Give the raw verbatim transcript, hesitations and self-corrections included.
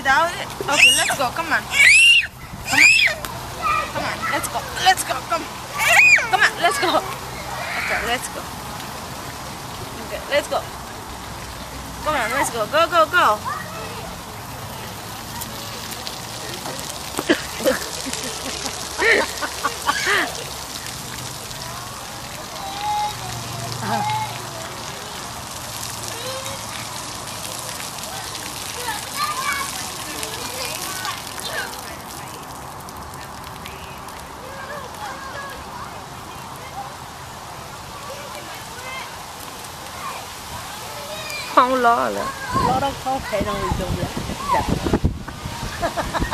without it? Okay, let's go. Come on. Come on. Come on. Let's go. Let's go. Come. Come on. Let's go. Okay, let's go. Okay, let's go. Come on. Let's go. Go, go, go. Không lo nữa. Lo đâu có thể nào dùng lại.